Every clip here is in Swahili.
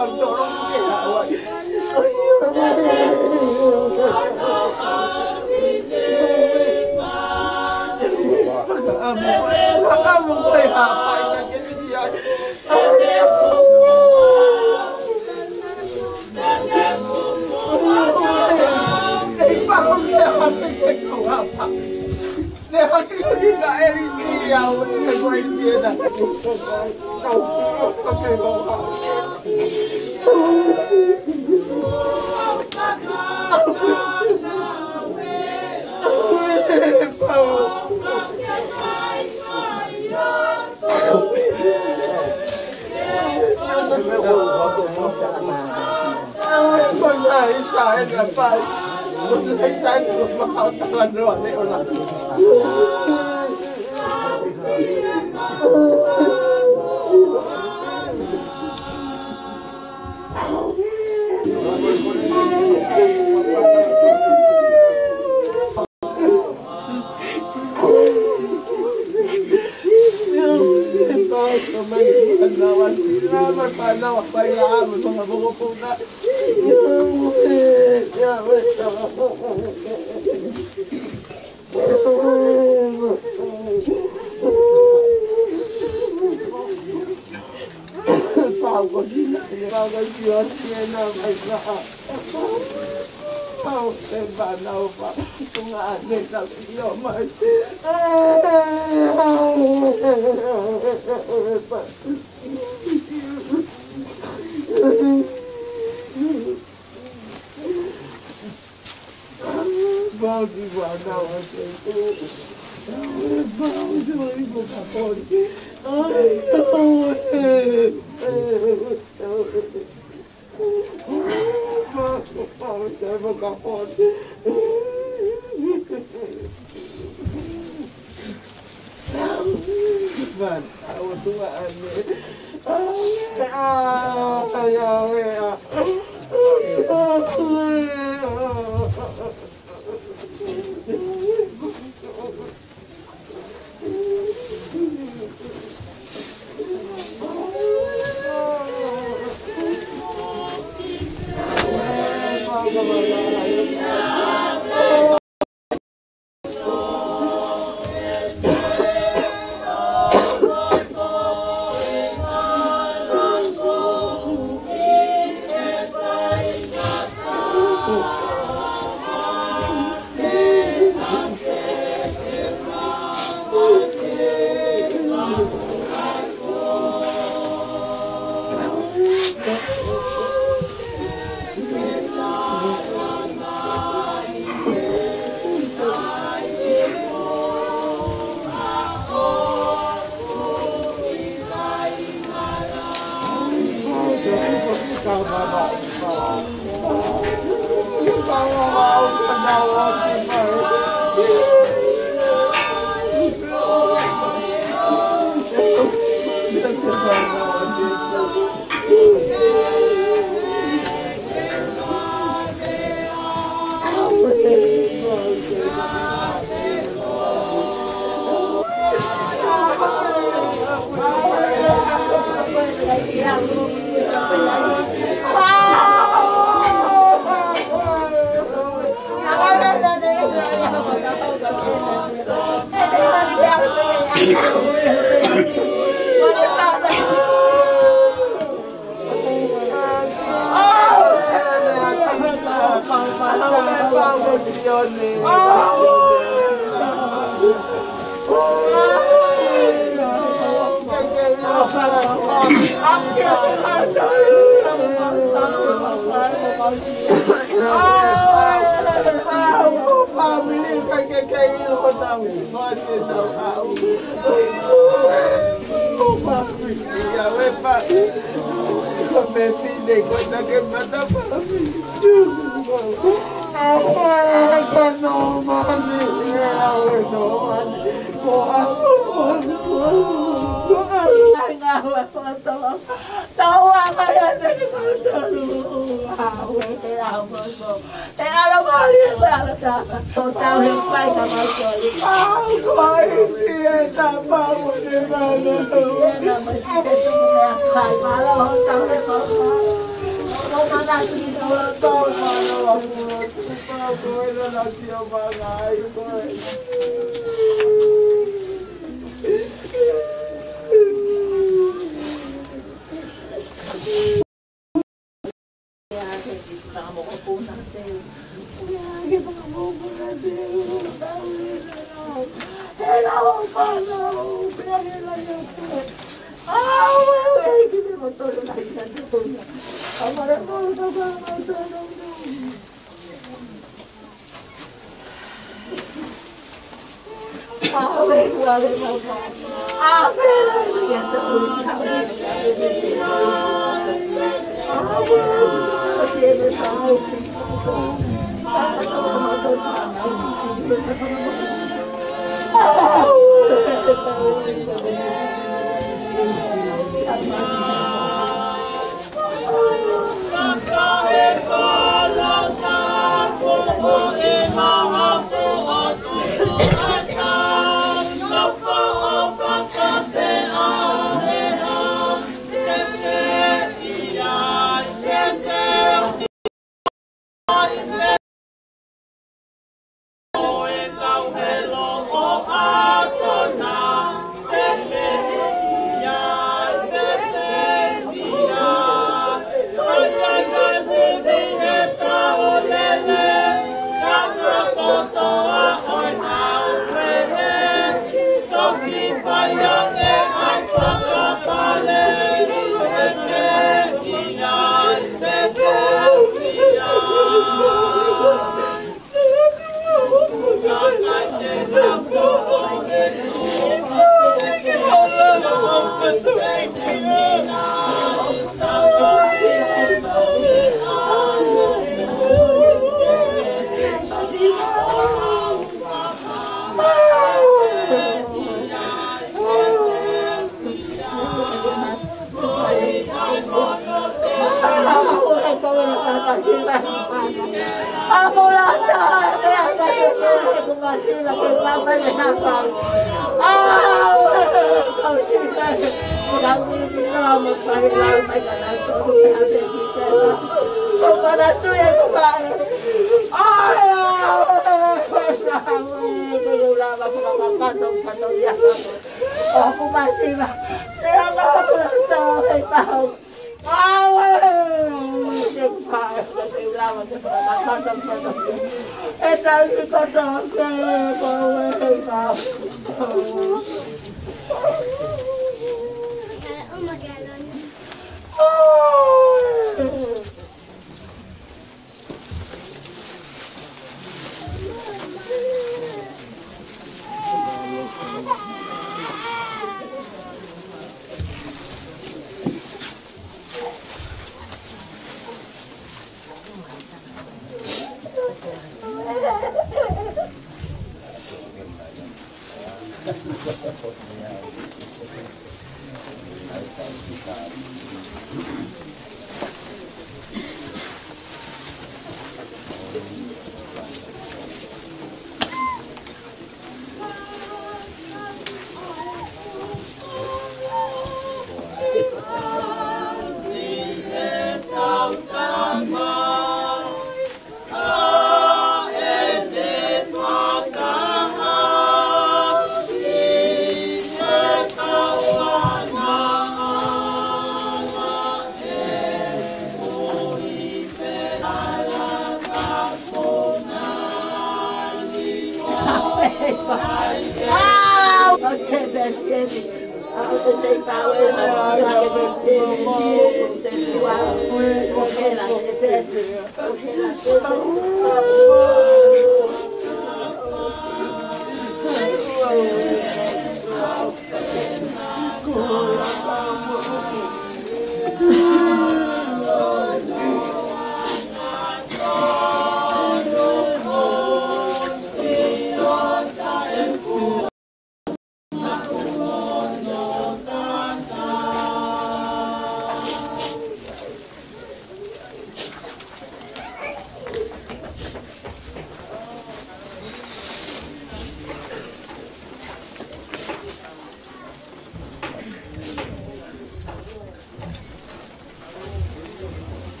thằng đó nó kẻ vậy. Ông thầy hạ phải là cái gì vậy? Cái bà không thể hạ cái cậu hạ phải. Để hạ cái gì lại đi gì à? Cái quay gì à? Cậu không thể cậu hạ. Con này sai là phải, con thấy sai được mà họ ta là rồi đấy ông ạ. Sao có gì lại sao có chuyện gì nào vậy sao? Sao em bà nào mà không ăn nên sao nhiều mà bao nhiêu bà nào ở đây bao nhiêu một cặp con một cặp con vâng tao tua anh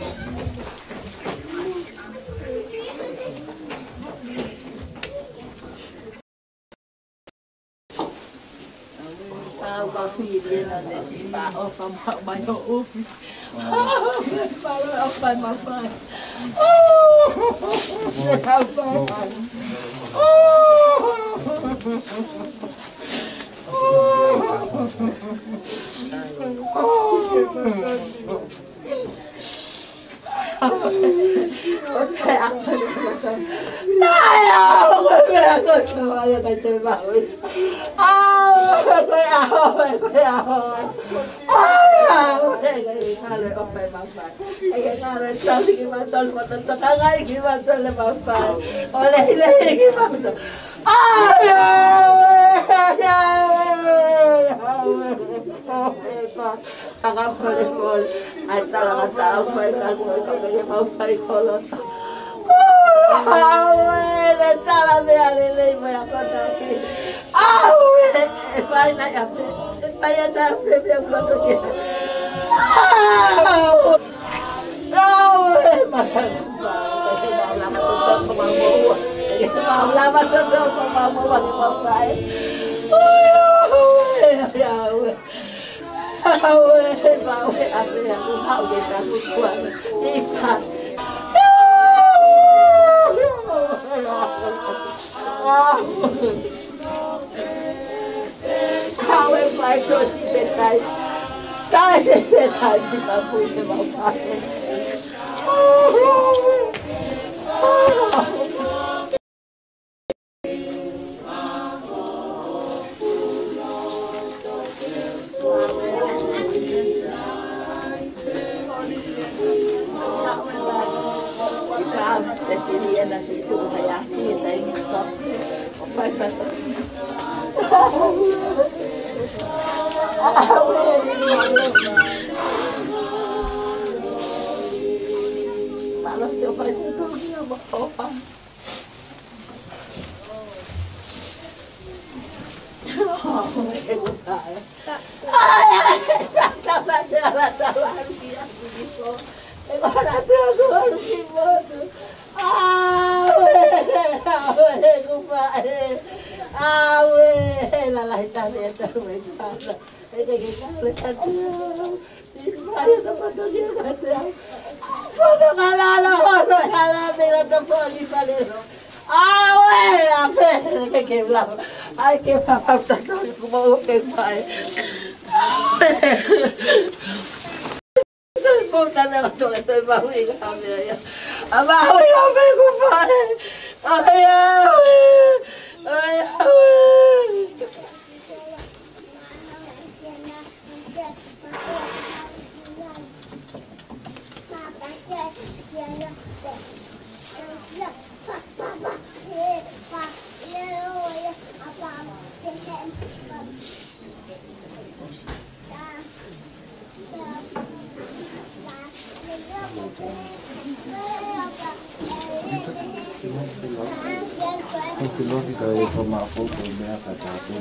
Vào phi đi là để chị bà ở phòng học bài học úp bà ở phòng mà phải này ơi mẹ tôi nói là cái tôi bảo tôi áo sẽ áo cái thằng này ông phải bảo phải cái thằng này sao thì mà tôi cái ngay khi mà tôi lại bảo phải lấy khi mà tôi thằng ông phải ngồi anh ta là ta ông phải ta ngồi còn cái ông phải ngồi Tala me alele me akonda ki. Fai na ya fe. Fai na fe me foto ki. Lama todo como papai. How am I going to get that? Guys, I give up with my father. Malas eu fazia tudo minha roupa. Ai que papai tá como o que vai. Puta merda, tô barriga, minha. A barriga vem com pai. Ai, ai, ai. Không xin lỗi cái con mạo phố của mẹ cả trả tiền.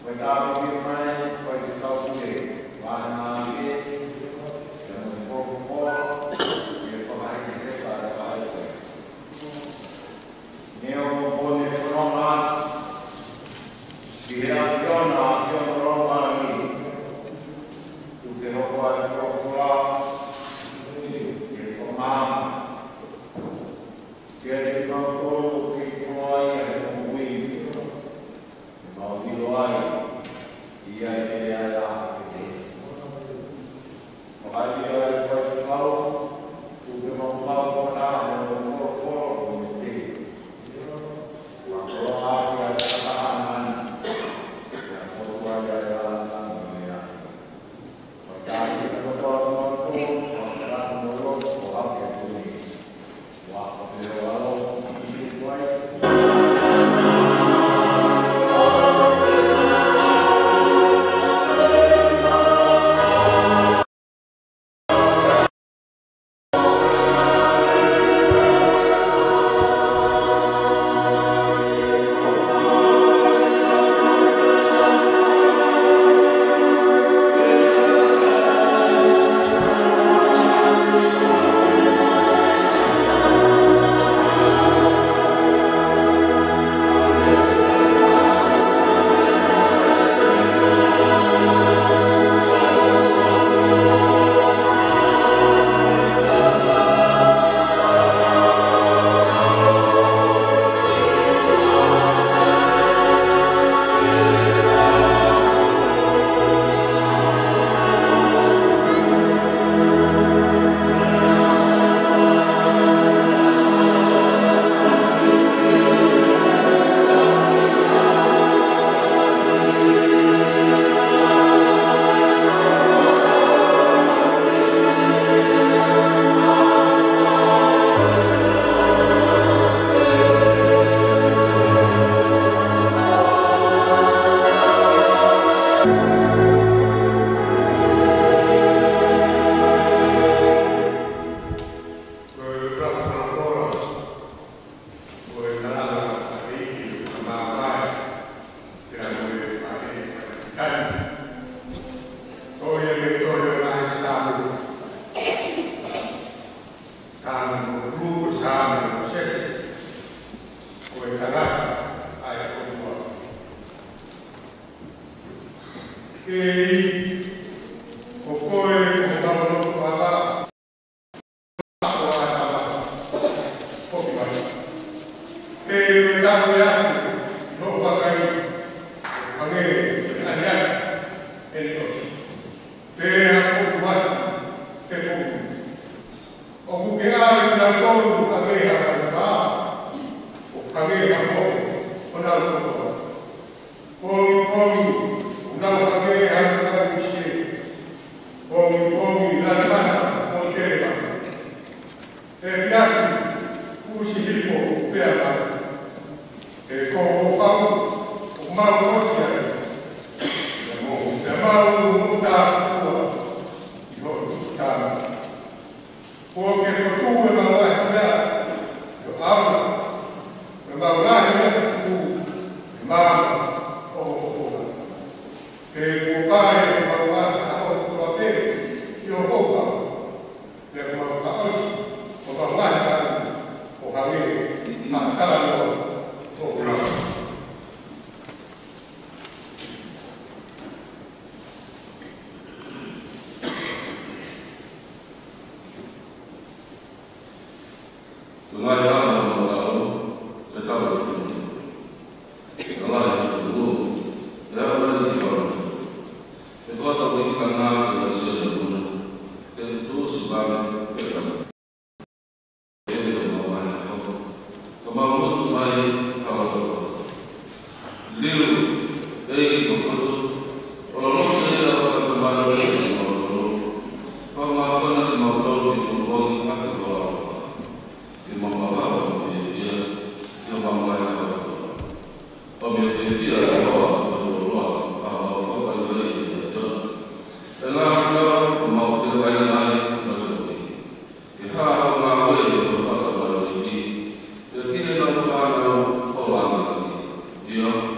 Io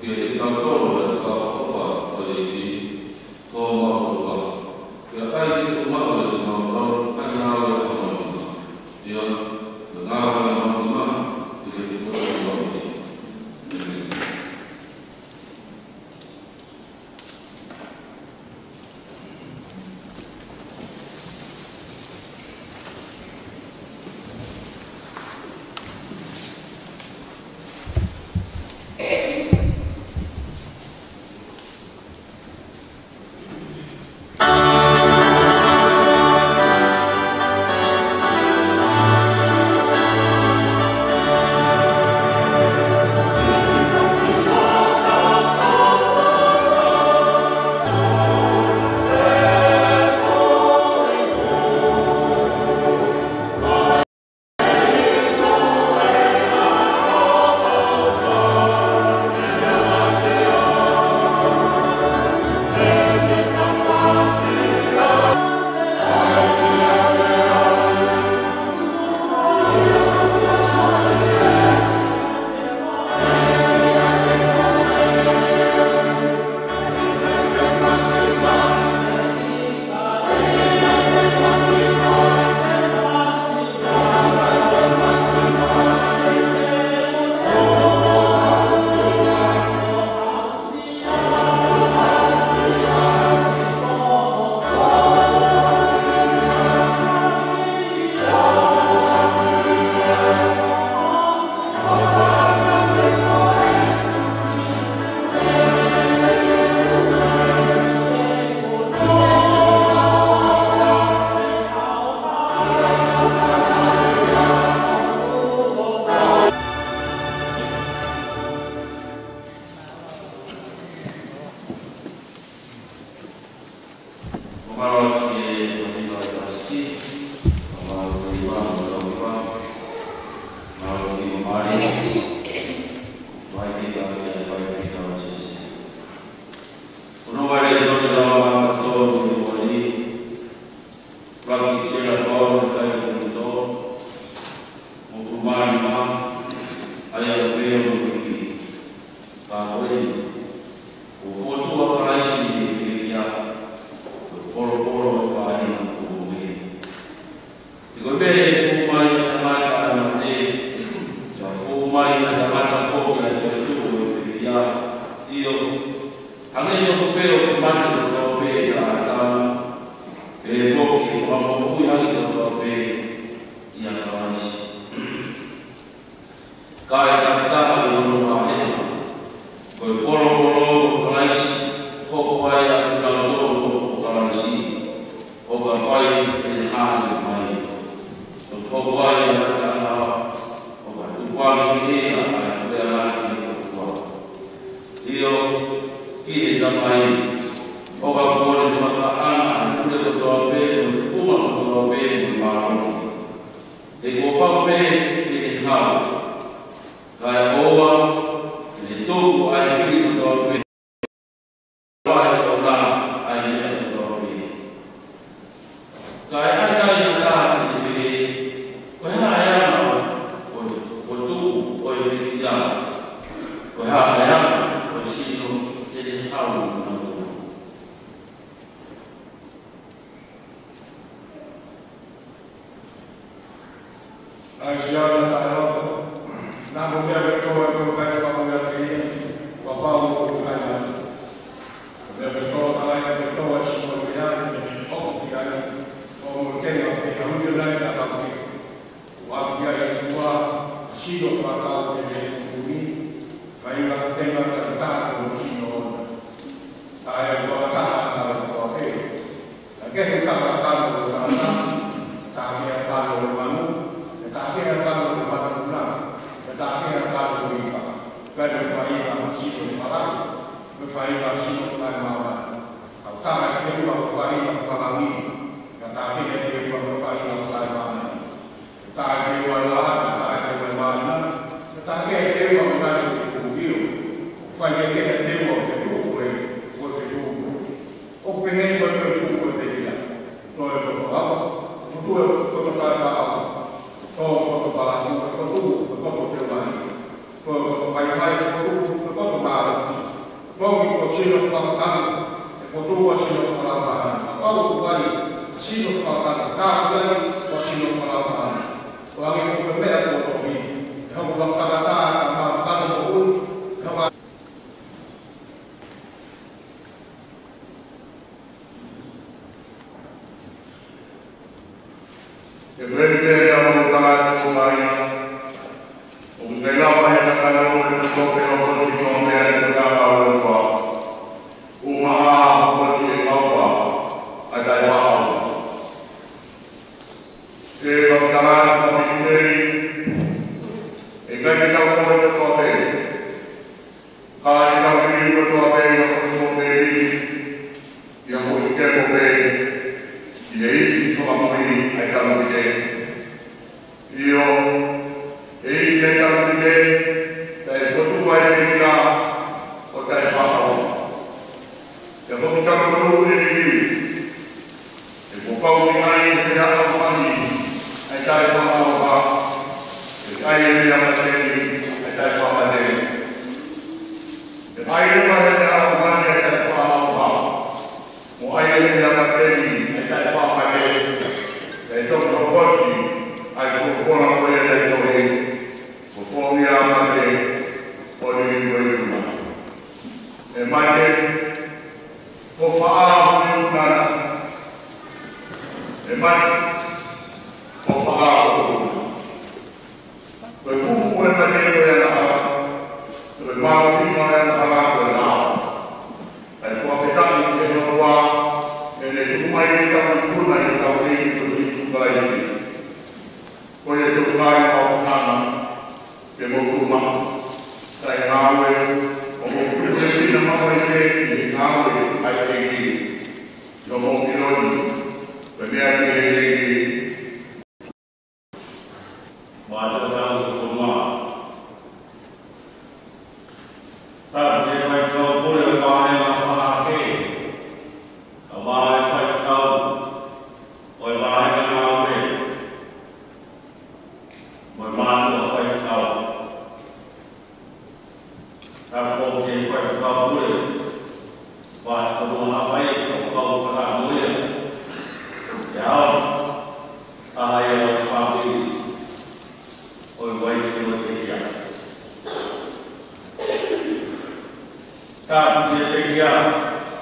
Vai, vai, vai, sino whakatanga, e kotua sino whakatanga. A pau wai, sino whakatanga, kāpulai o sino whakatanga. O angi whakapea kua tohi, e hapu whakatanga ka mātana o ui, ka e vende a montaña con aina, un gelado en la calor del tope o con el nombre de la agua, una agua de agua, a la agua. Se va a calar con el rey, y que hay que apoyar el tope, hay que apoyar el tope, y a cualquier tope. E aí, sono qui ai campi di io, e i campi di dai tu vai di là, o dai fatto. E poi campo di lì, e poi poi mai che ha fatto ai dai fatto, e dai a materi, ai dai fatto. E ai a materi a mani ai dai fatto. O ai a materi dai papagei, dai sottoporti, ai buona quella dai dove, o mia madre, o di quella. E madre, o fa una, e madre, o fa una. Per comunque madre è la, per mamma prima è la, e può pensare che non va. E mai che puna e cauri di vai. Poi è tutto mai a che mo sai nawe o mo che non mai che nawe ai che non mo piloni per me che ma da forma ta ne mai to pure va e ma che Amai fai kau, oi vai na mawe, moi manu fai kau. Tapo ke fai kau pure, vai kono hapai kau para muia. Yao, ai o papi, oi vai kono ke ia. Tapo ke ia.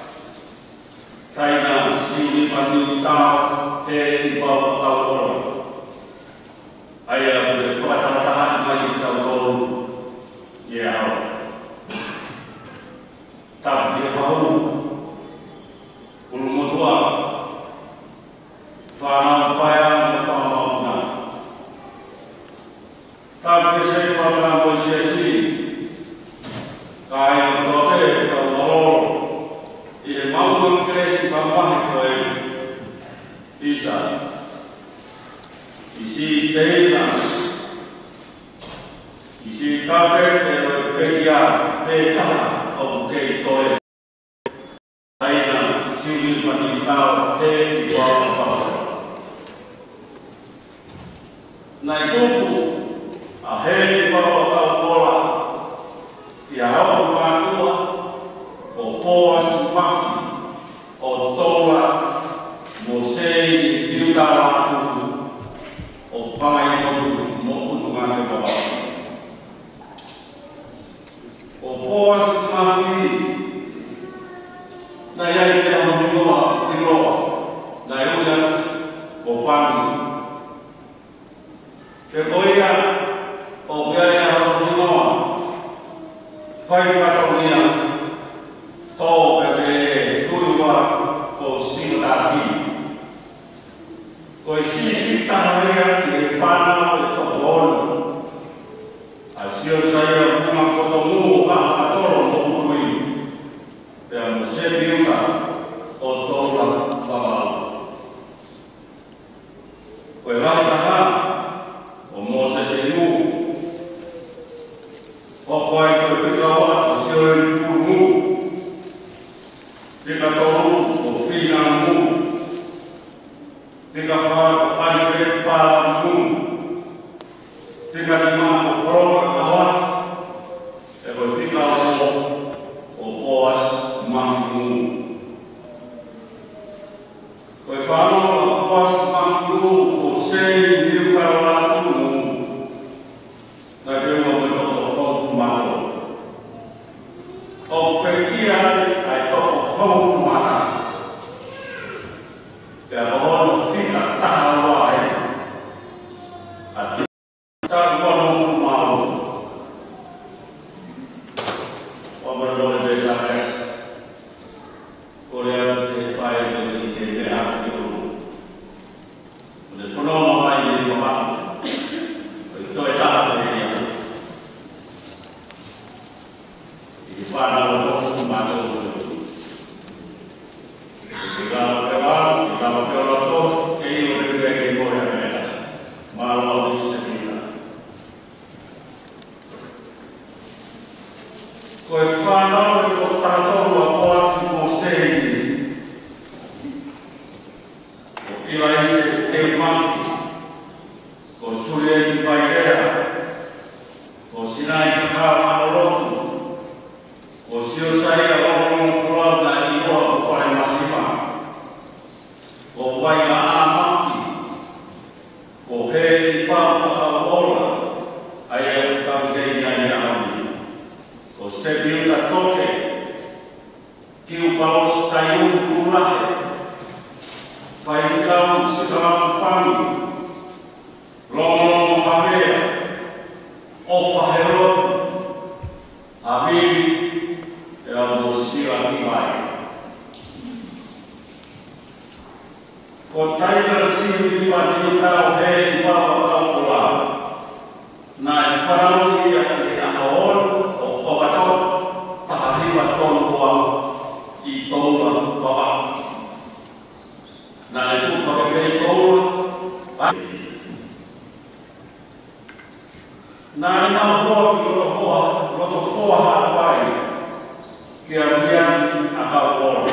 Kaina sini pati tau te bau tau ora. Aya boleh tahan mai tau ora. Ya. Tak dia tahu. Ulum tua. Fana paya fana una. Tak dia saya pada posisi. Kai prote tau ora. E mau cresce mamma com ele. Isa. Isi teina. Isi kape pegia peta o que toi. Teina sini panitau te igual pa. Nai kupu a he pa o bola. Ia o matua o poa sumafi. O tola, mosei, piutara, o pai no mundo ngane baba. O poas mafi, na ia te amoa, na ia o pani. Te koia, o bea amoa, fai fatonia, to pepe, o sino da vida. Coi si taharia e whanau e tohoro. A sio saia kuma kotomu a toro mo kui. Te a mose biuka o tola wabau. Koe rataha o mose se nu. O koe koe whikawa o pekia ai toko hau mana. Te ahono fika taha wai. Ati taku wano mau. Wabara de la pes. Korea te pai de te te a te ru. De sono mai de mama. Ito e taha te ia. I para lo ho mana o. Kalau pelan, kalau pelan ke iu de ke ko ya mera. Malo di sekila. Ko e fana o tato o poasi mo sei. O ila ise te mafi. Ko sule di paidea. Ko sinai ka maolotu. Ko sio sai a lomo fulau na i o ko fai masima. Ko vai na a mafi. Ko he i papa a ola. Ai e ka te ia i aami. Ko se biuta toke. Ki u paos tai un kulahe. Pai kau sikamu whangi. Lomo hawea. Ofa herotu. Habiri. E a mosira ki mai. Ko taina siu i wani kau he i papa kau kula. Na e whanau ia i a haon o pokatau tahahiwa tonua i tonua toa. Na e tupa ke pei tonua. Na e nau hoa ki roto hoa hawai. Ki a mian a kau ora.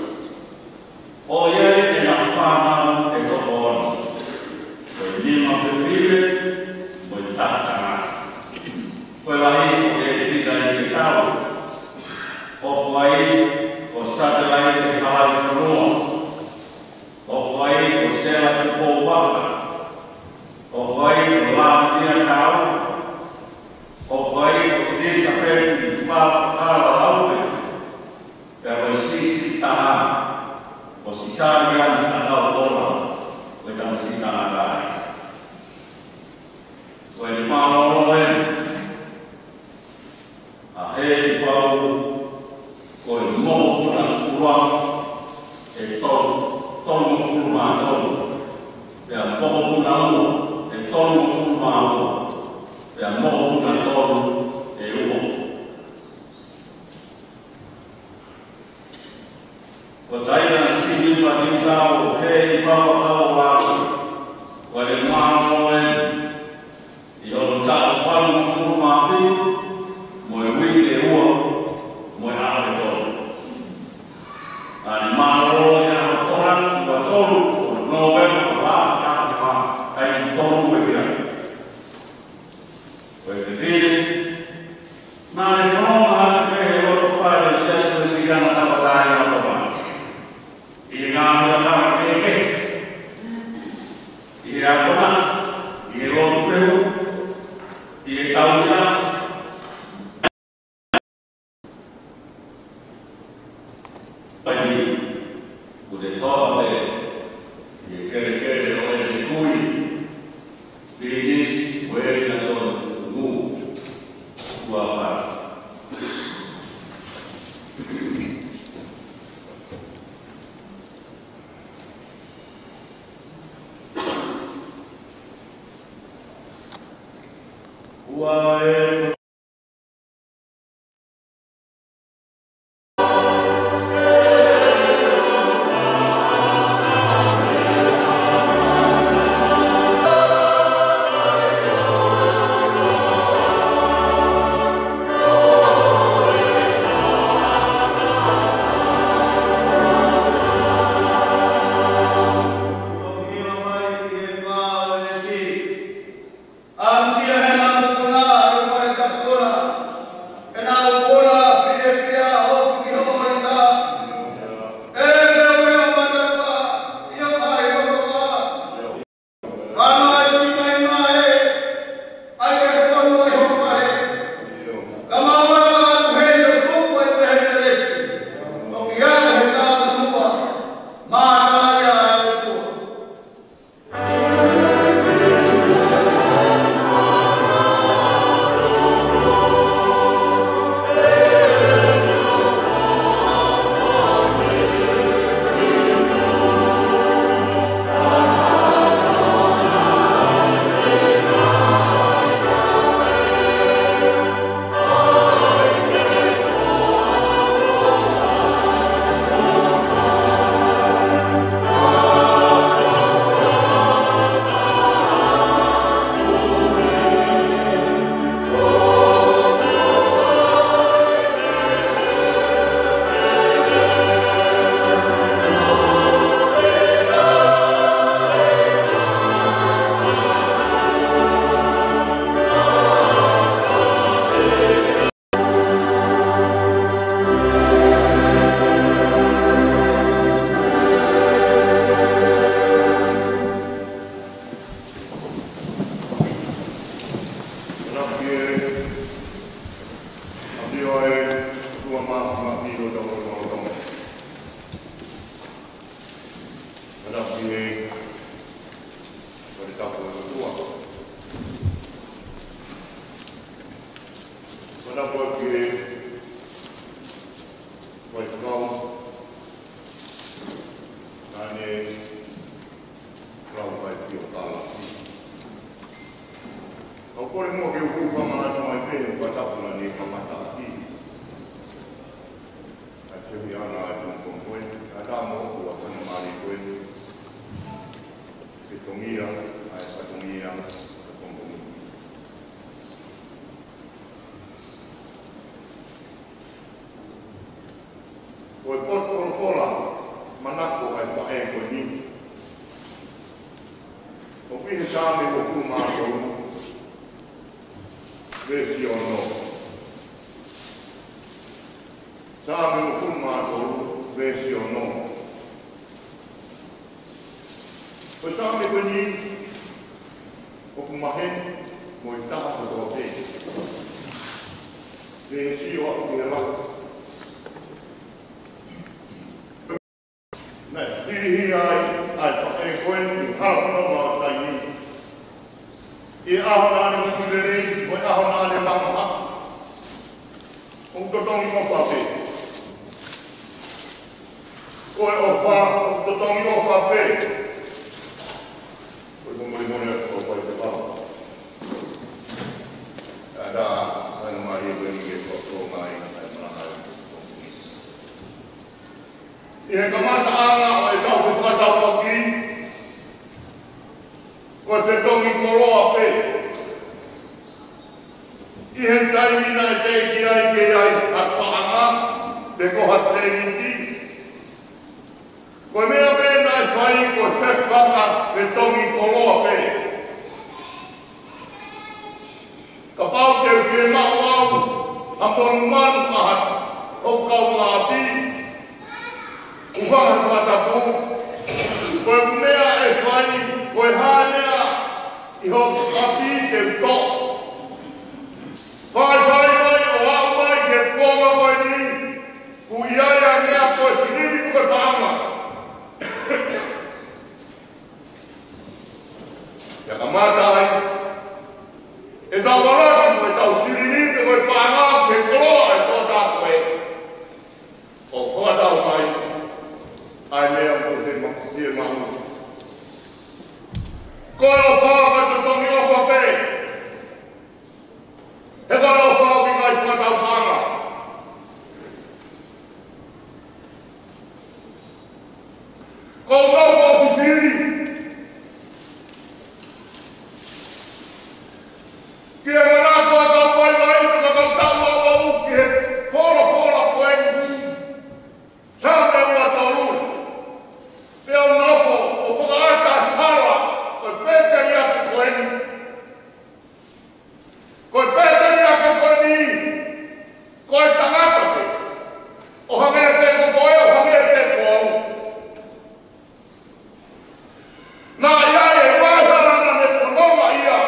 O iei e na whanau e to ora. Ko e nima whiwhire, ko e tahatanga. Ko e wahi o e tika i te tau. O kuai o satelai te halai whanua. O kuai o sela te pōwaka. O kuai o lāpia tau. O kuai o tisa pēti pāpakala laupe. Pero sisi taha, o sisari ani takau ora, o tang si taha kai. O e malo en, a he i pau, o e moho puna ura, e tonu furma tonu. E a moho puna ua, e tonu furma ua. E a moho puna tonu, e ua. Ko taina sini pa di tau, he i papa tau wāku. Ko le māno e, i horo tau whanu furu māwhi, mo e wiki e ua, mo e awe tolu. Ani māno e aho toran, ua tolu, o november, o wā, kaha wā, kai ki tolu e kia. Ko e te whiri, nā e whanonga hana pehe roto whaere sesu e sigana tawa tāi a towa. I ngā hea tāra pēke, i he akona, i he rotu pehu, i he taunia. Pai ni, ku te toa me, i he kere o e te kui, pirinisi, o e rina tonu ngu, kua whara. Why? I'm Koe whakau. Nāne rau kai pio tāla. Au kore mua ke uku whamana to mai pehe kua tapuna ni whamata ati. A tehi ana ai tōng koe. A tā mo kua whana mari koe. Ke tongia, ai whatongia, ka tōng. Koe potoro kola, manako ai whae koe ni. O pihe tāme ko kumātou, vesi ono. Tāme ko kumātou, vesi ono. Koe tāme koe ni, o kumahe, mo i taha koe te. Vesi o aku ki rau. Hiri ai whae koe ni hāpuna mā tai ni. I ahona ane mukurere, mo i ahona ane lamaha. O totongi mo whape. Koe o wha, o totongi mo whape. Koe mumuri mone o koe te wha. Rā, anu mai e koe ni ke tō mai na tai mana hai. I he kamata anga o e tau te whakatau waki, ko te tongi koroa pe. I he taimina e te ki ai ke ai a whaanga, te koha treiniti. Ko mea pēna e whai ko te whaka te tongi koroa pe. Ka pau te uke mau au, a monu manu maha, o kau ngā pi, Uwanga tuatapu, koe mea e whai, koe hānea, i hoki kapi te uto. Whai mai o au mai ke pōma mai ni, ku iaia mea koe siribi koe pāma. Ia ka mātai, e tau waraki koe tau siribi koe pāma, ke koloa e tō tā koe. O whakatau mai, ai mea mo te hie mahu. Koe o whaka te tongi o whape. He koe o whaka kai whakatau pāna. Ko ngau whaku whiri. Kia ngana whakatau mai mai, whakatau tau au au ki he pōra koe. Tāme ua tau. Peo nofo, o whakaata hara, koe pēteri ake koe ni. Koe pēteri ake koe ni. Koe tangata te. O hangere te ko koe, o hangere te ko au. Nā ia e wāharana ne whanonga ia.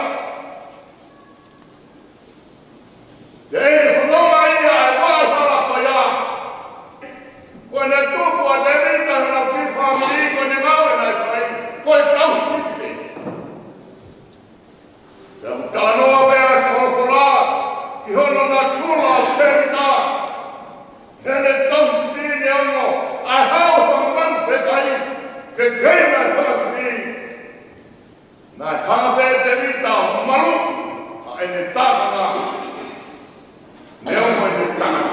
Te e whanonga ia e wāhara koe ia. Koe ne tūku a te rita hana ki whamiri, koe ne ngaue nai koe, koe tau siti. Te mutanoa mea e whakora, ki hono na kula o perita. Hene tau siti ni ango, ai hau haman te kai, ke keina e whakasiti. Nai hangape te rita o maru, a ene tākana. Neo mai ne tākana.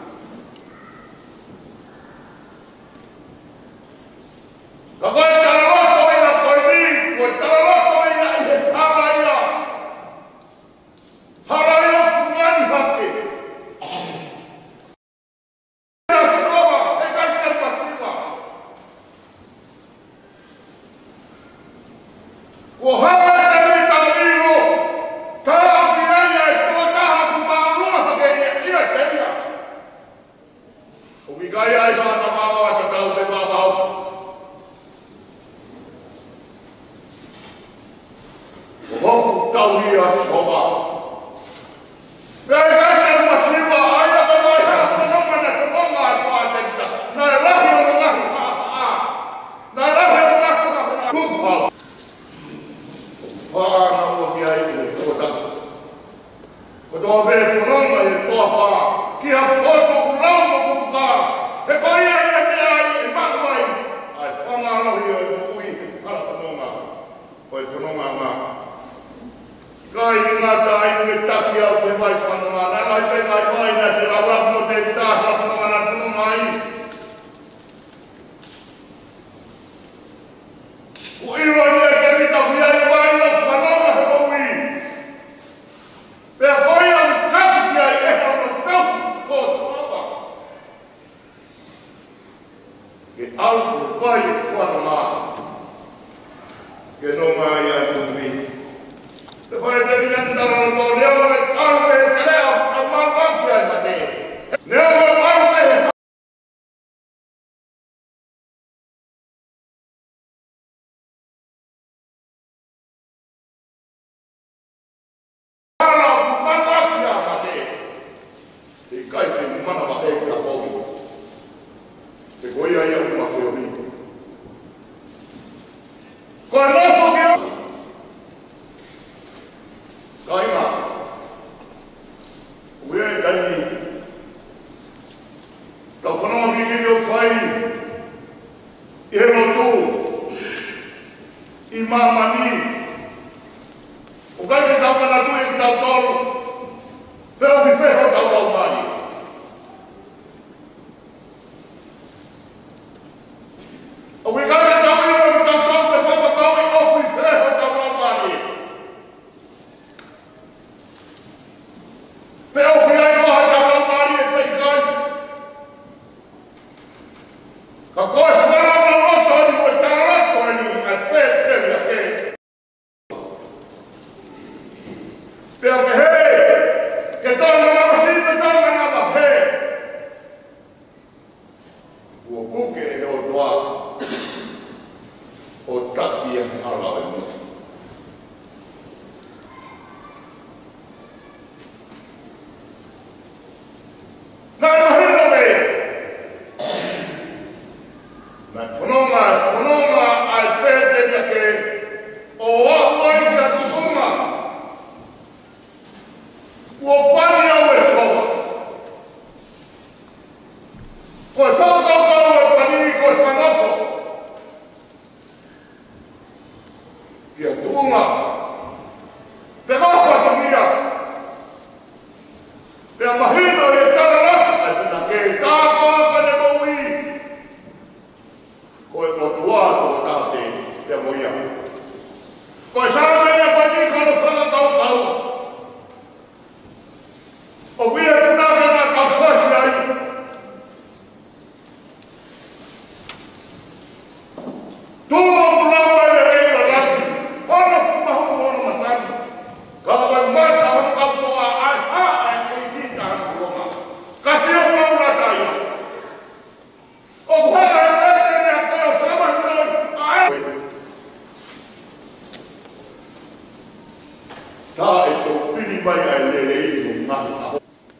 Ka koe kararoto ina koe ni, koe kararoto ina i he hara ia. Hara ia kumani hake. Ia sirova, he kai karpatiwa. Ko hara e te rita liro, tāo ki aia e tō taha ku pārua hake ia te ia. O mi kai ai hana māua e ka tau te māmausu. Hoku tau hia soba. Pea e kai te masiwa, aia ka mai sa kononga na kononga e pāterita. Nā e rahi o ngahi pāpaa. Nā e rahi o ngahi pāpaa. Kukupau. Pāna o ki ai te kota. Ko tō vere kononga e tō pā. Ki ha poto ku rau mo kukuka. Ke au vai whana mā. Ke no mai ai tumi. Te whae te minantara o tō leo e au te te leo a māwaki ai mate. Neo e au te he. Hara māwaki ai mate. Te kai te mana wahe ka komi. Te koi ai au mate o mi. Koe noto ke au. Kainga. Ue kaini. Ka whanau ki ki o whai. I he rotu. I mamani. O kai ki tau kana tui ki tau tolu. Pero ki peho tau tau mani. O ki kai ki tau ino ki tau tolu pe whapa tau i opi peho tau tau mani. Pero ki ai koha tau tau mani e pei kai. Ka koe whara na roto ni koe tā roto ni a te tewi a ke. Pea ke he, ke tōna nama sipe tōna nama he. Ua puke e o toa, o taki e ala e mo. Nā e mahina me! Nā whanonga ai pētenia ke o ahuai kia tukunga. Ua pani au e soa. Koe whakakau e pani koe whanoko. Kia tukunga. Te kaka tamia. Pea mahina e tararaka. Ai pina ke tāko aka ne moui. Koe motua tō tāte te moia. Koe sāmea pani kono whakakau kau. O wia tunaka nā kausasi ai. Tūma punawa e rei o laki. Hono kumahu hono matani. Ka wai mata hono kaptoa ai ha ai kei kita hana roma. Ka tio maura tai. O kuhara e pētene a koe o whamahunoi ai. Tā e tō piri mai ai lele i te ngahi aho.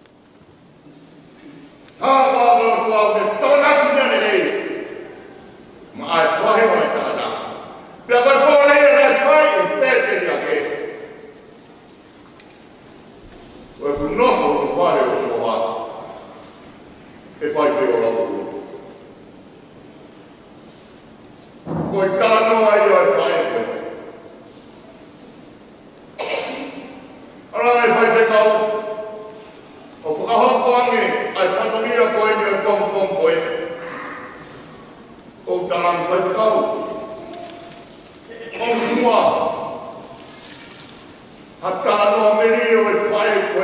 Tā wāwā kua o te tōnaki nene nei. Ma ai whahe mai tāna. Pea kai pōre e nei whai e pēteni a ke. Koe ku noho o whare o soha. E pai te o lau. Koe tāno ai o ai whae koe. Ara ai whai te kau. O whakahoko ange, ai whanongia koe ni o tong koe. O tarang whai te kau. O mua. Hata anō meri o e whai koe.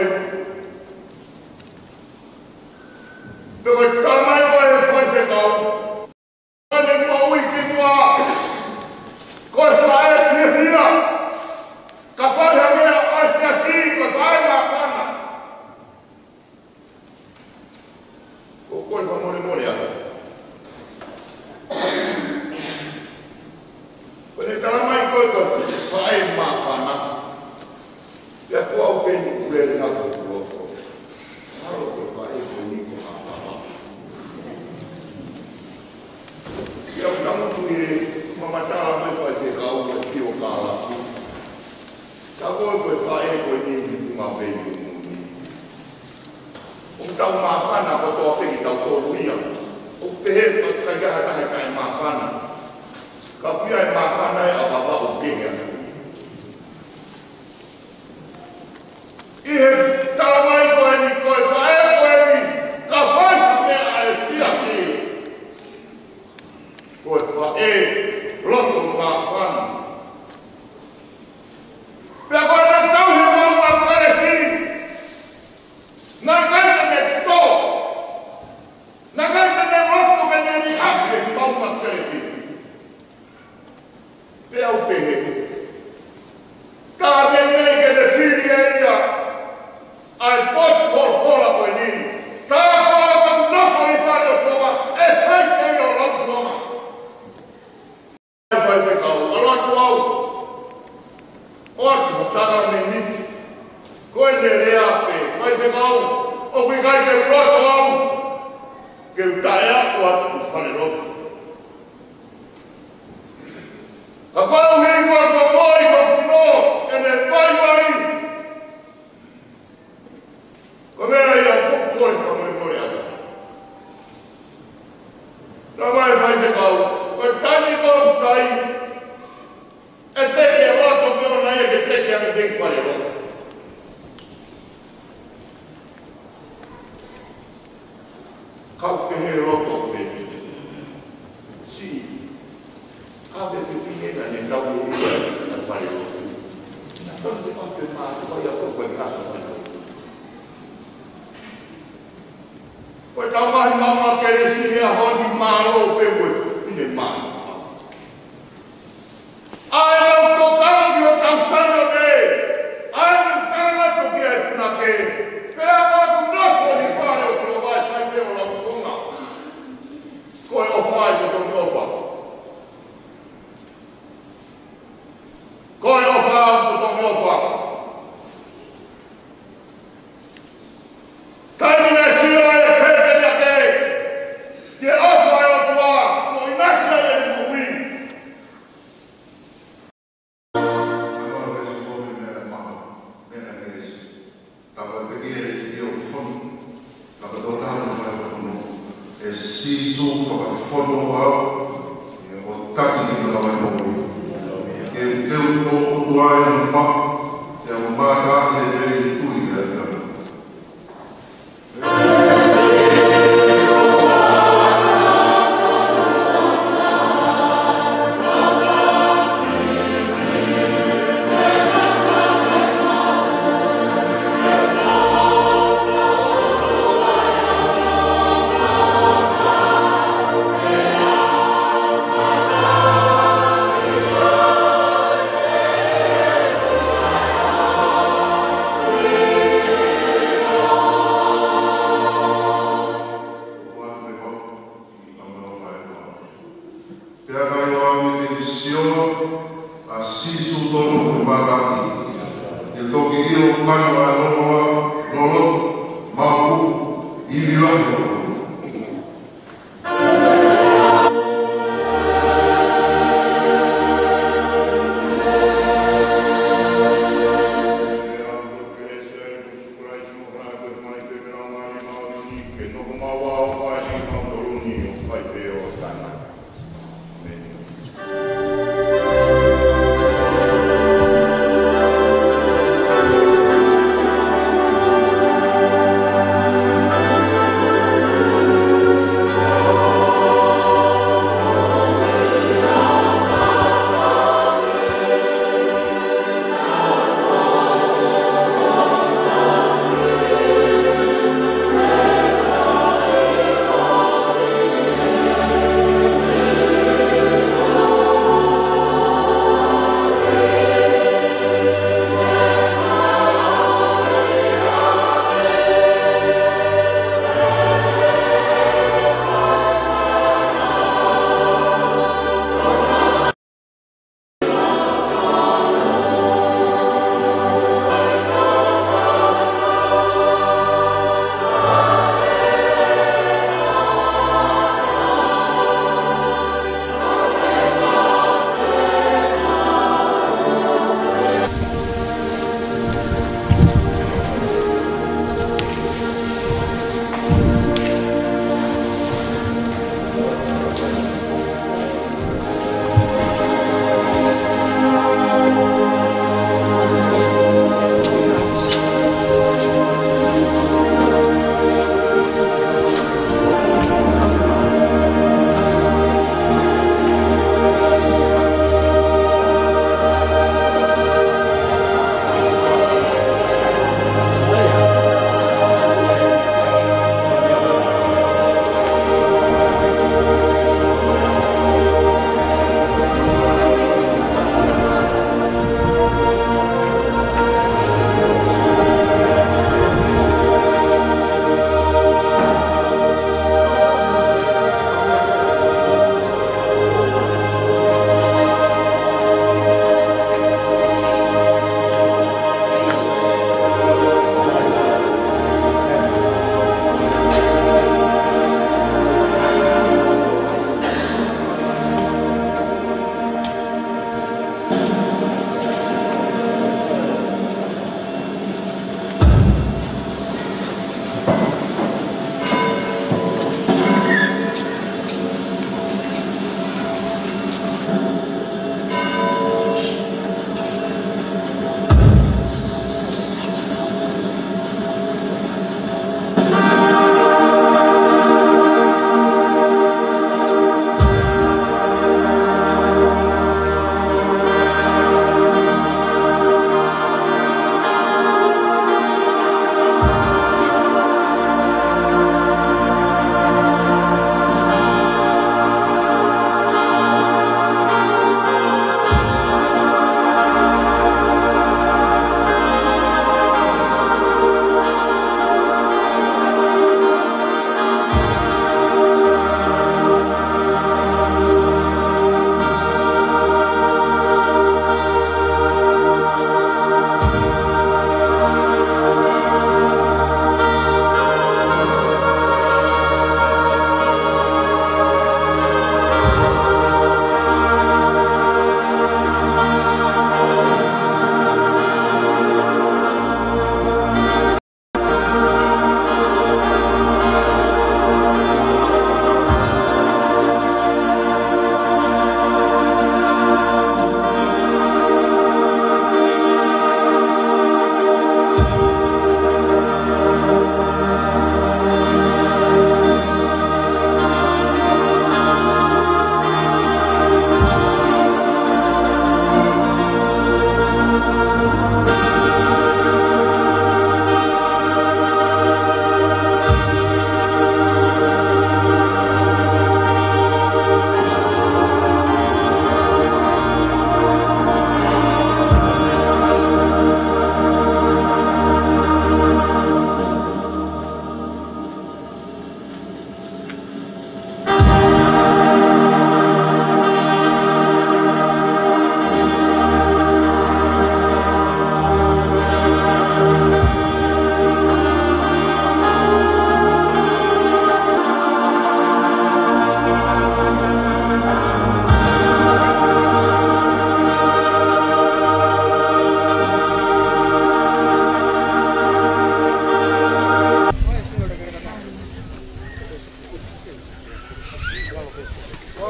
Te koe tāmai koe e whai te kau. Kane maui ki mua. Koe whai e whihia. Ka whai hangea asia si, koe whai mā pana. Koe whamone mone ata. Koe ne tala mai koe koe whae mā whana. Pea kua o kei ukulele hako kuroto. Haro koe whae koe niko hapa. Pea utamutu e mamatara me koe te kau e ki o kāla. Ka koe koe whae koe niki kuma pēku muni. O tau māwhana ko tō peki tau tōru ia. O te he kai kaha tahe kai māwhana. Ka pia e māwhana e awa o kehea. I he taramai koe ni koe whae koe ni. Ka whae mea e tia ki. Koe whae roto māwhana. Pea koe na tau he maua kare si. Nā kaita ne tō. Nā kaita ne roto me ne ni hape mau ke utaea o atu whare roto. Ka whau hei kua kua moi kua whino e me pai mai. Ko mea ia kukoi ka moi moi ata. Nā mai whai te kau, koe tani kau sai, e teke a wato ki ona ia ke teke a me te whare roto. Kau ke he roto pe. Si. Ka te te pihena ne kau o ua na whare roto. Kau te kau te maa, kau ia koko e kasa whare roto. Koe tau mahi maunga kere si hea honi maa lo pe ue. Ine maa. Ai nau tokau ki o tau sano ne. Ai nau tanga toki ai puna ke. Pea waku noko ni whare o kuro vai tai peo la kutonga. Koe o whai ko toni ofa. Koe o whai ko toni ofa. Taimine sio e pete ni ake. Ke ofa e o tua. Ko inasina e ni mui. Sisu whakafono whao, o tati ki te rawa mōi. Ke teu tō uai na wha, te au māta e rei tui te atara.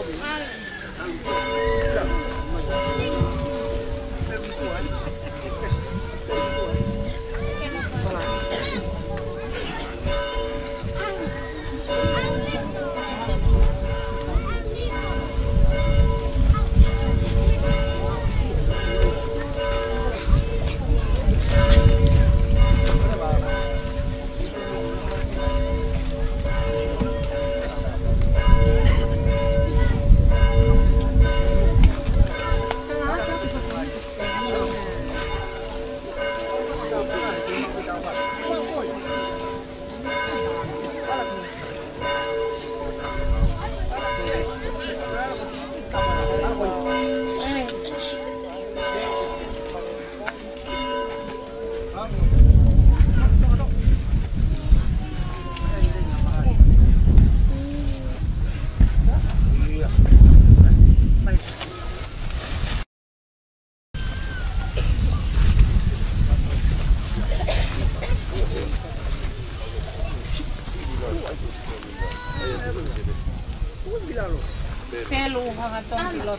Pelu hangat tong pilot.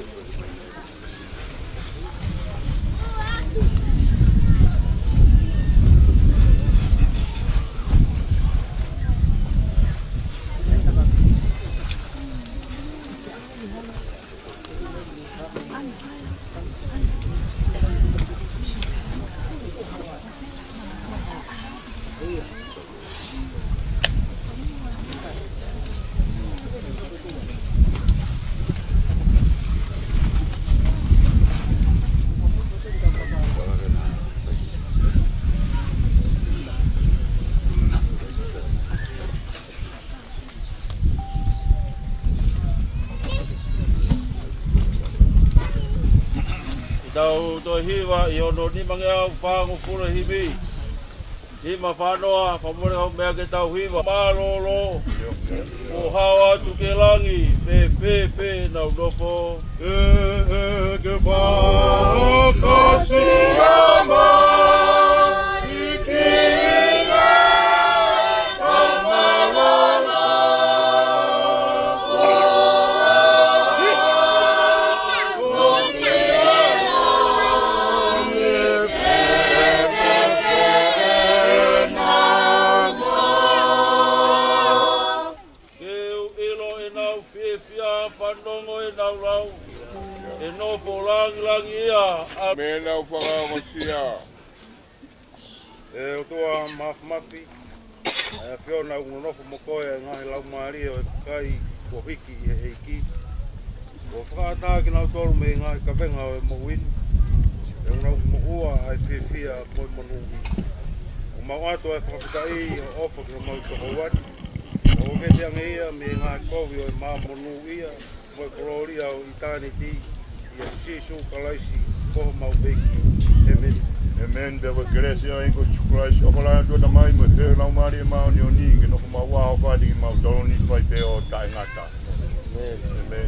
Tau to hiwa I ono ni mangea whangu kura hibi. Hima whanoa, whamore hau mea ke tau hiwa. Maroro, o hawa tu ke langi, pe, nau nofo. Ke whao kasi ama, ikina, amalala. E no po langi ia. Mena o whakakosia. E o toa mafi. E whiona ungonofo mokoe ngahi lau maari o kai o hiki I heiki. O whakaata ki nau tolu me ngahi kawenga o e mawini. E unau moua ai whiwhia moi monungi. O mau ato e whakapitai o ofa ki mau toko wati. O vete ange ia me ngahi kovi o e maa monu ia. Moi koloria o eternity. Ia Jesu kalaisi koho mau beki. Amen. Amen. There was grace here in Christ. Okola ndo na mai mo te na mari ma ni oni ke no ma wa fa di ma do ni pai te o tai ngata. Amen. Amen.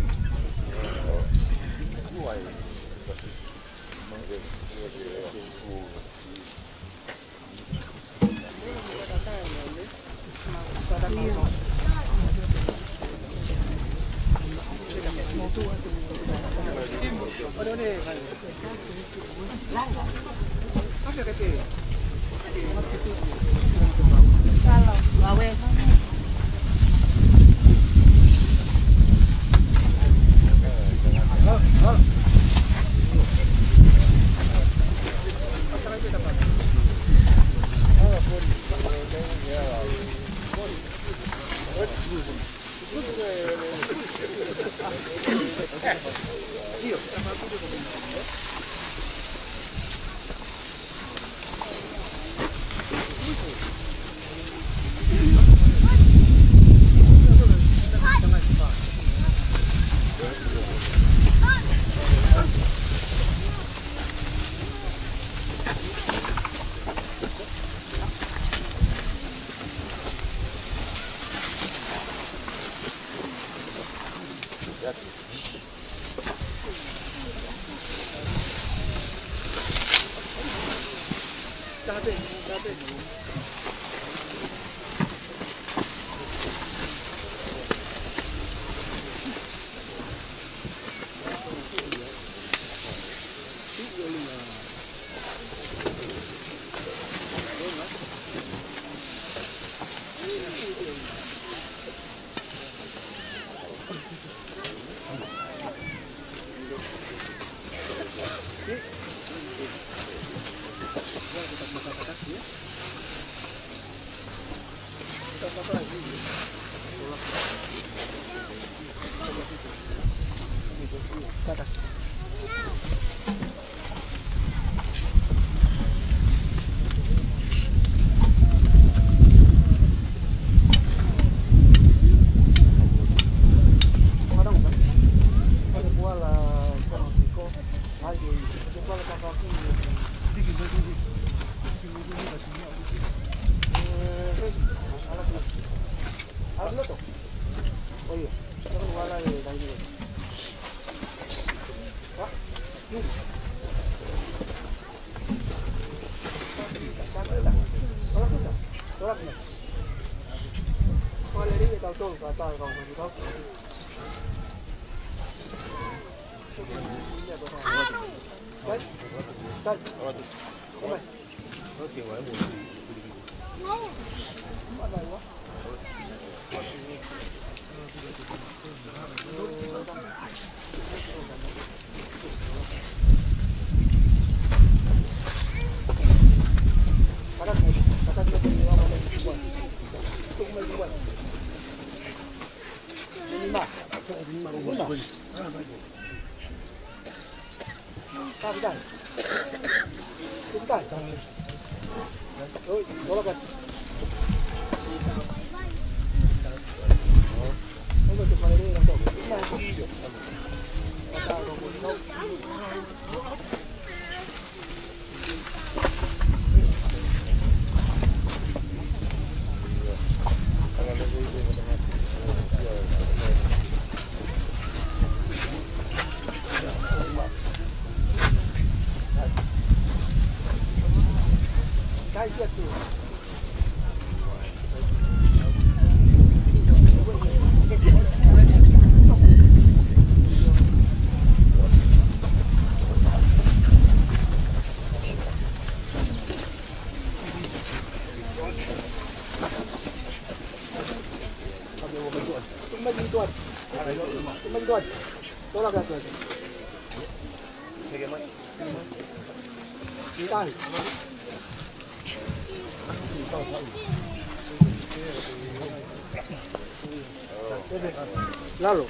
Lalu.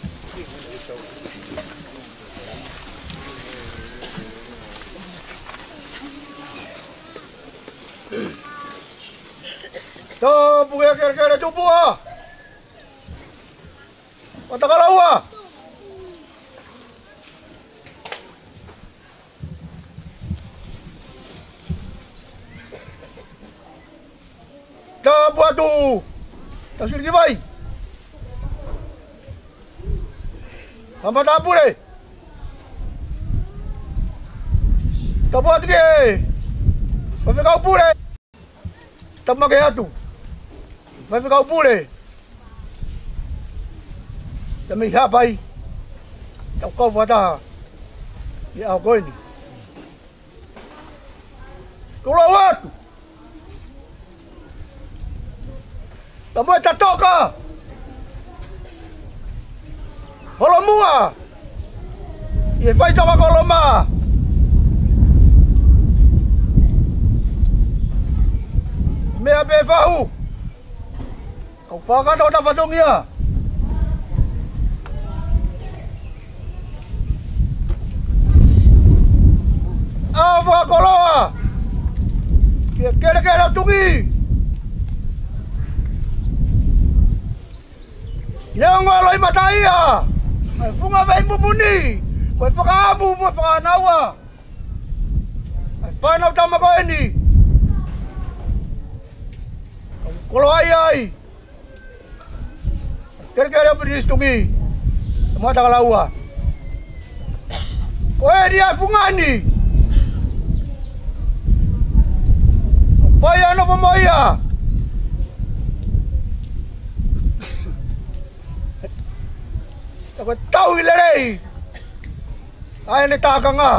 Tuh, punya kira-kira cupu ah. Mata kalau ah. Dah buat tu. Tak sini baik. Apa tak boleh? Tak buat lagi. Apa kau boleh? Tak makan tu. Apa kau boleh? Demi apa ini? Tak kau buat dah. Ya aku ini. Kalau waktu. Tak boleh tatok ke? Kalau mua, ia baik tak kalau ma. Mea be fahu. Kau fakat atau tak fatung ya? Apa kalau ah? Kira-kira tungi. Yang ngaloi matai ah. Funga vai mumuni, vai fakabu, vai fakanawa. Ai panau tama ko ini. Kalau ai. Kira-kira berdiri tungi. Semua tak lawa. Koe dia fungani. Paya no pemoya. Aku tahu ilerei. Ai ni takang ah.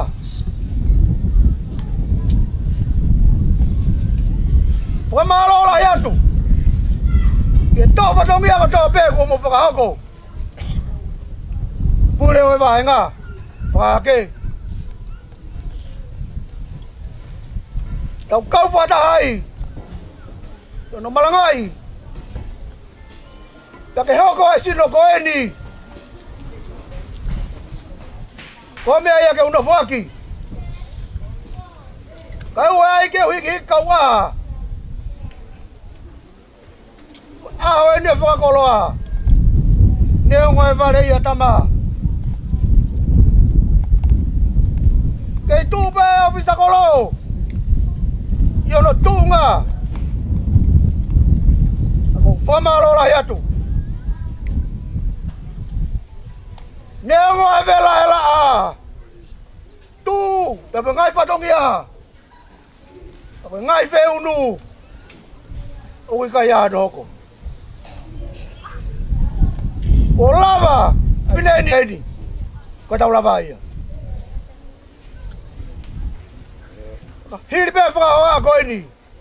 Pemalo lah ya tu. Itu pasal dia kata apa? Aku mau pakai aku. Boleh apa enggak? Pakai. Tahu kau pada hai. Tuh malangai. Pakai aku asin lo kau ini. Kome ai ke uno foki. Kau ai ke hui kau ah. Ah, ini foka koloa. Ne ngoi vale ya tama. Ke tu be ofisa kolo. Yo no tunga. Aku fama lo lah ya tu. Nengo avela ela a. Tu, tapi ngai patong ya. Tapi ngai fe unu. O kaya doko. O lava, pineni. Ko tau lava ia. Hiri pe whakahoa koe ni.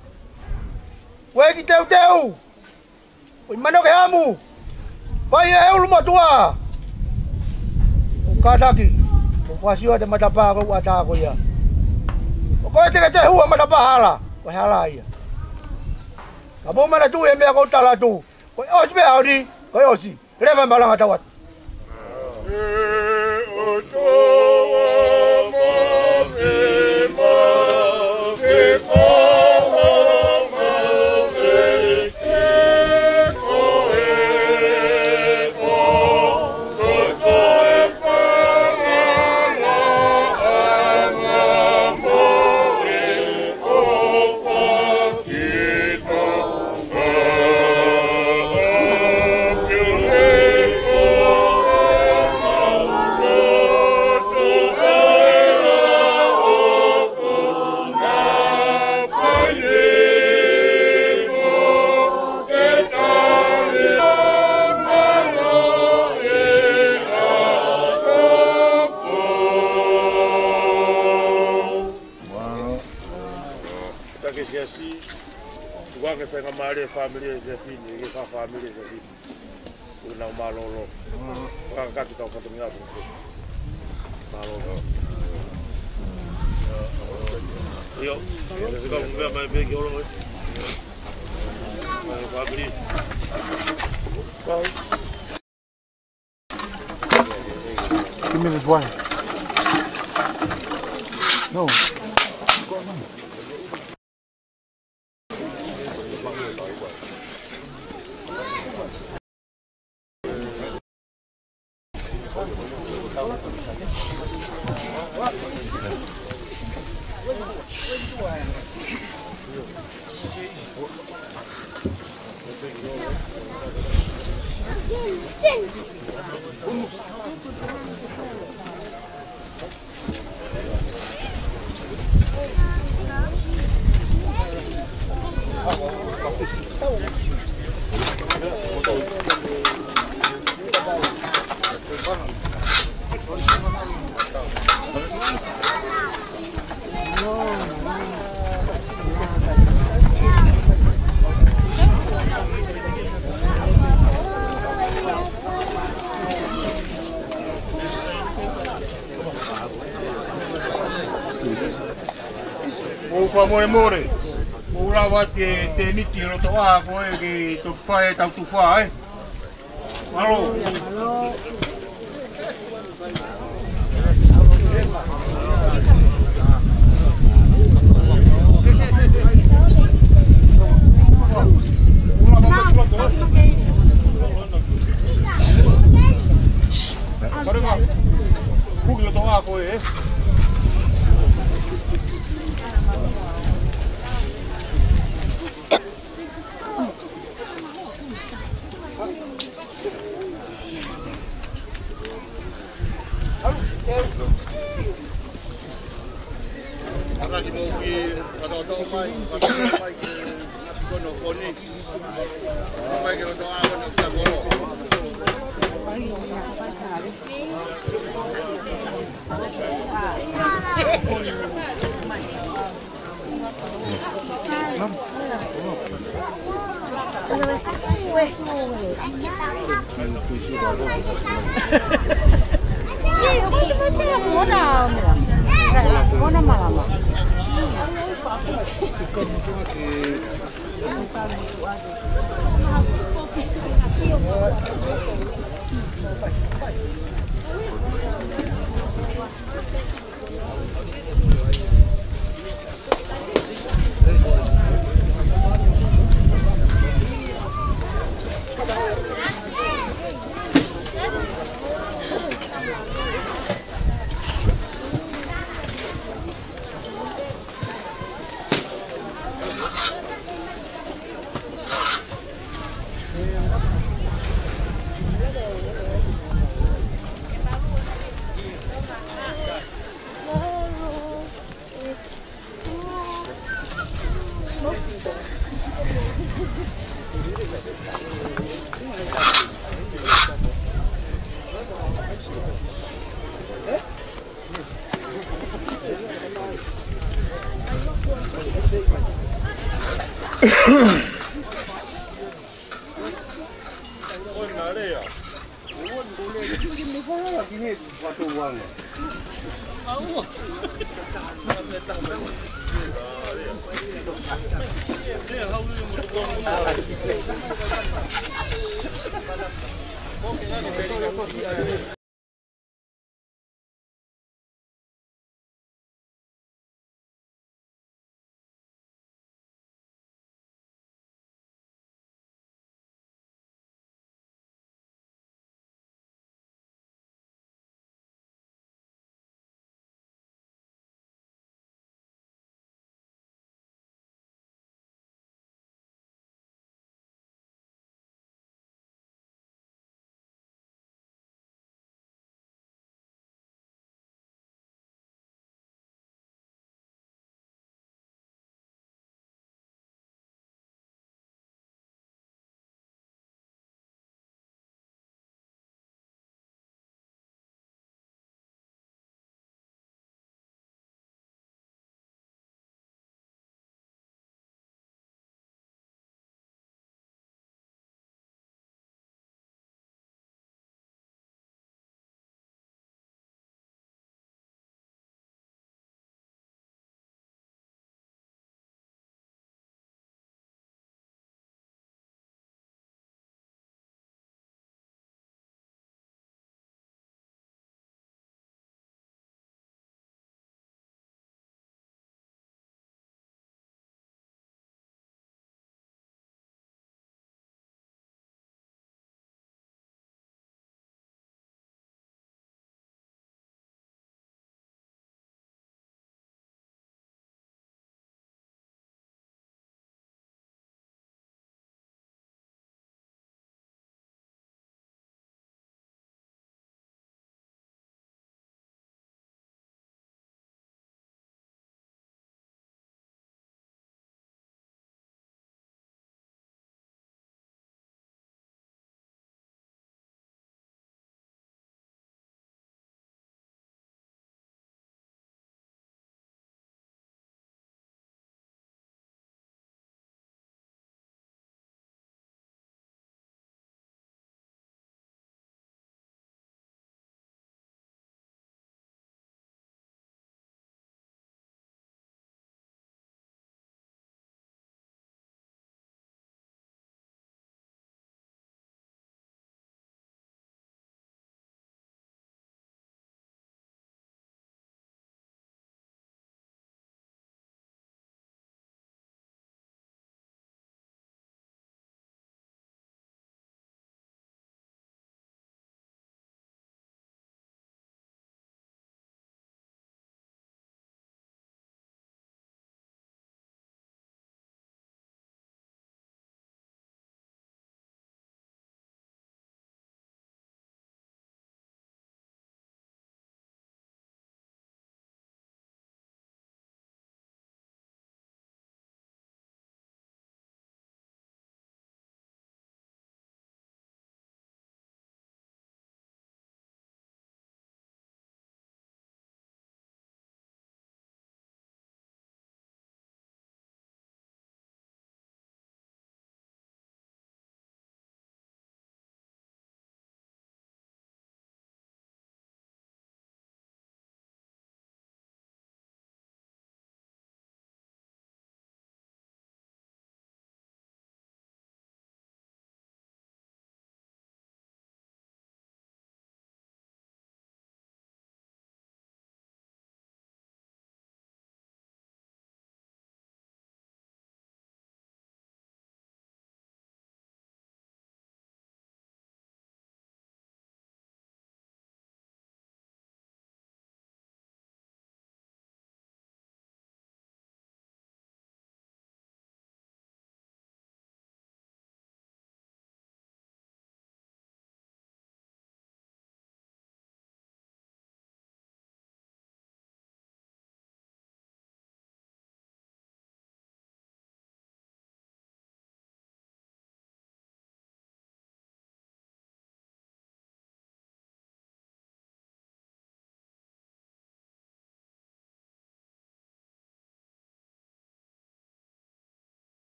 Weki teu. Oi mano ke hamu. Pai e ulu matua. O kataki. O pasio te matapa ko ata ko ia. O koe te hua matapa hala. Ko hala ia. Ka mo mana tu e me ko tala tu. Ko osi be audi, ko osi. Reva malanga tawat. Família de filho, e a família de filho. O não malolo. Para cá que está o contaminado. Malolo. Eu vou ver mais bem que eu não. Vai abrir. Give me this wine. No. More. Ula wat te niti lo to a ko e to fa e tau tu fa e. Malo. Kugi to a ko e.